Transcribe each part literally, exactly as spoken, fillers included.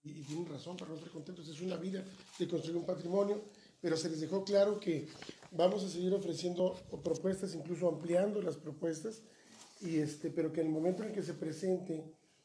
y tienen razón para no estar contentos, es una vida de construir un patrimonio, pero se les dejó claro que vamos a seguir ofreciendo propuestas, incluso ampliando las propuestas, y este, pero que en el momento en que se presente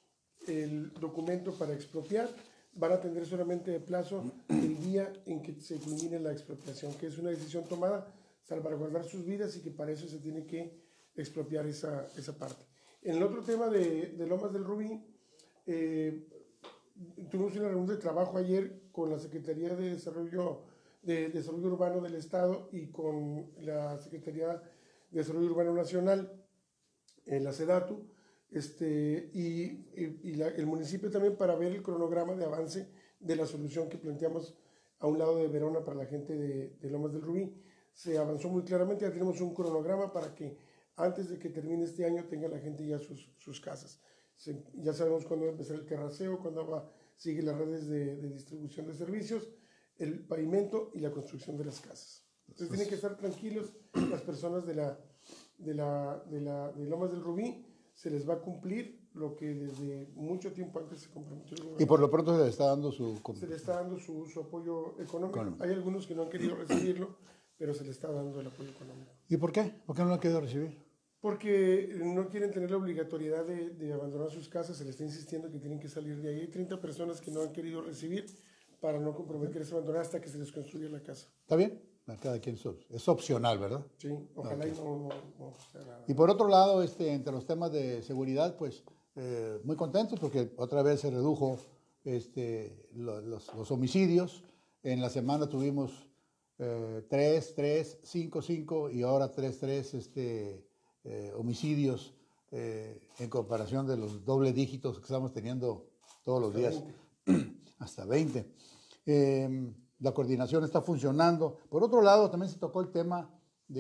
el documento para expropiar, van a tener solamente de plazo el día en que se culmine la expropiación, que es una decisión tomada, salvaguardar sus vidas, y que para eso se tiene que expropiar esa, esa parte. En el otro tema de, de Lomas del Rubí, eh, tuvimos una reunión de trabajo ayer con la Secretaría de Desarrollo, de Desarrollo Urbano del Estado y con la Secretaría de Desarrollo Urbano Nacional, en la SEDATU, este, y, y, y la, el municipio también, para ver el cronograma de avance de la solución que planteamos a un lado de Verona para la gente de, de Lomas del Rubí. Se avanzó muy claramente, ya tenemos un cronograma para que antes de que termine este año tenga la gente ya sus, sus casas. Se, ya sabemos cuándo va a empezar el terraceo, cuándo va a seguir las redes de, de distribución de servicios, el pavimento y la construcción de las casas. Entonces tienen que estar tranquilos las personas de, la, de, la, de, la, de Lomas del Rubí. Se les va a cumplir lo que desde mucho tiempo antes se comprometió el gobierno. Y por lo pronto se le está dando su... Se le está dando su, su apoyo económico. económico. Hay algunos que no han querido recibirlo, pero se le está dando el apoyo económico. ¿Y por qué? ¿Por qué no lo han querido recibir? Porque no quieren tener la obligatoriedad de, de abandonar sus casas, se les está insistiendo que tienen que salir de ahí. Hay treinta personas que no han querido recibir para no comprometerse a abandonar hasta que se les construya la casa. ¿Está bien? Cada quien es opcional, ¿verdad? Sí, ojalá okay. y no, no, no sea nada. Y por otro lado, este, entre los temas de seguridad, pues eh, muy contentos porque otra vez se redujo este, los, los, los homicidios. En la semana tuvimos eh, tres, tres, cinco, cinco y ahora tres, tres este, eh, homicidios eh, en comparación de los doble dígitos que estamos teniendo todos los días, hasta veinte. Eh, la coordinación está funcionando. Por otro lado, también se tocó el tema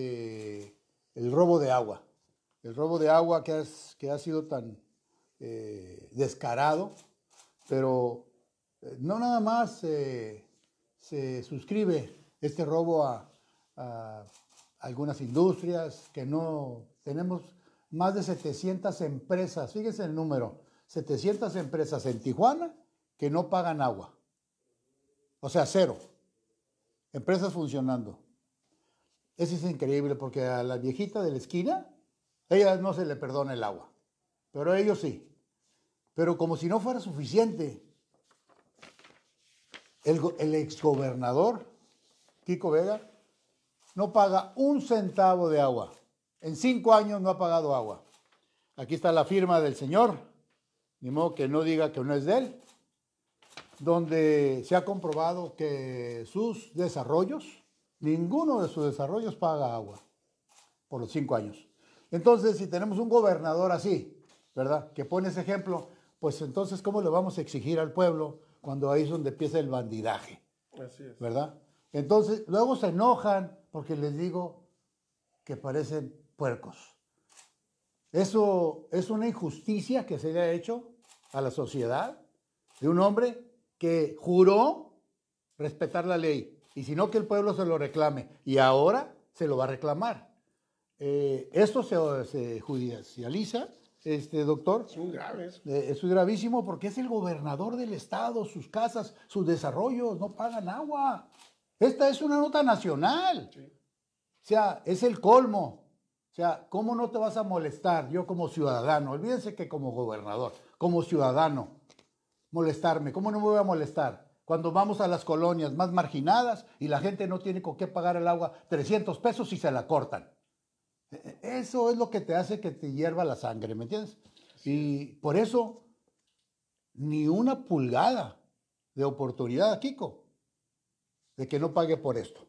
de el robo de agua. El robo de agua que, es, que ha sido tan eh, descarado, pero eh, no nada más eh, se suscribe este robo a, a algunas industrias, que no tenemos más de setecientas empresas, fíjense el número, setecientas empresas en Tijuana que no pagan agua. O sea, cero. Empresas funcionando. Eso es increíble porque a la viejita de la esquina, a ella no se le perdona el agua, pero a ellos sí. Pero como si no fuera suficiente, el, el exgobernador, Kiko Vega, no paga un centavo de agua. En cinco años no ha pagado agua. Aquí está la firma del señor, ni modo que no diga que no es de él, donde se ha comprobado que sus desarrollos, ninguno de sus desarrollos paga agua por los cinco años. Entonces, si tenemos un gobernador así, ¿verdad?, que pone ese ejemplo, pues entonces, ¿cómo le vamos a exigir al pueblo cuando ahí es donde empieza el bandidaje? Así es. ¿Verdad? Entonces, luego se enojan porque les digo que parecen puercos. Eso es una injusticia que se le ha hecho a la sociedad de un hombre que juró respetar la ley, y si no, que el pueblo se lo reclame, y ahora se lo va a reclamar. Eh, esto se, se judicializa, este doctor. Es muy grave eso. Eh, eso es gravísimo porque es el gobernador del estado, sus casas, sus desarrollos no pagan agua. Esta es una nota nacional. Sí. O sea, es el colmo. O sea, ¿cómo no te vas a molestar yo como ciudadano? Olvídense que como gobernador, como ciudadano, molestarme. ¿Cómo no me voy a molestar? Cuando vamos a las colonias más marginadas y la gente no tiene con qué pagar el agua, trescientos pesos y se la cortan. Eso es lo que te hace que te hierva la sangre, ¿me entiendes? Y por eso, ni una pulgada de oportunidad a Kiko de que no pague por esto.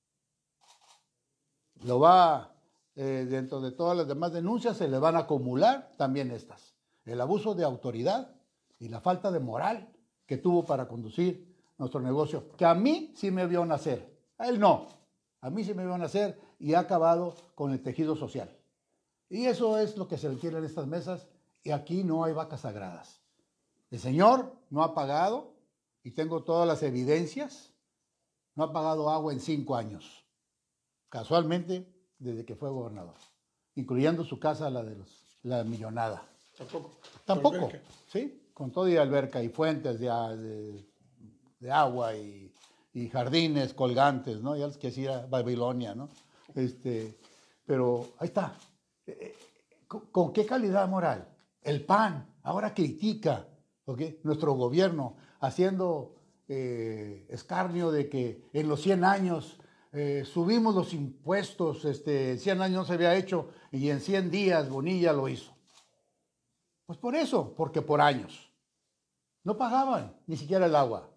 Lo va, eh, dentro de todas las demás denuncias, se le van a acumular también estas. El abuso de autoridad y la falta de moral que tuvo para conducir nuestro negocio, que a mí sí me vio nacer, a él no, a mí sí me vio nacer y ha acabado con el tejido social. Y eso es lo que se le quiere en estas mesas, y aquí no hay vacas sagradas. El señor no ha pagado, y tengo todas las evidencias, no ha pagado agua en cinco años, casualmente desde que fue gobernador, incluyendo su casa, la de los, la millonada. Tampoco. Tampoco, ¿sí? con todo y alberca y fuentes de, de, de agua y, y jardines colgantes, ¿no? Ya les quisiera Babilonia, ¿no? Este, pero ahí está. ¿Con, con qué calidad moral? El P A N ahora critica, ¿okay?, nuestro gobierno, haciendo eh, escarnio de que en los cien años eh, subimos los impuestos, este, en cien años no se había hecho y en cien días Bonilla lo hizo. Pues por eso, porque por años no pagaban ni siquiera el agua.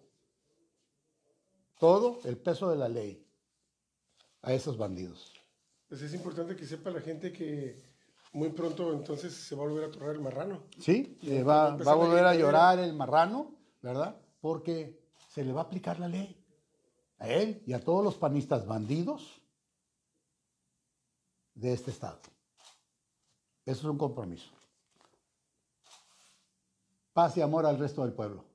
Todo el peso de la ley a esos bandidos. Pues es importante que sepa la gente que muy pronto entonces se va a volver a torrar el marrano. Sí, eh, va, va a volver a llorar el marrano, ¿verdad? Porque se le va a aplicar la ley a él y a todos los panistas bandidos de este estado. Eso es un compromiso. Paz y amor al resto del pueblo.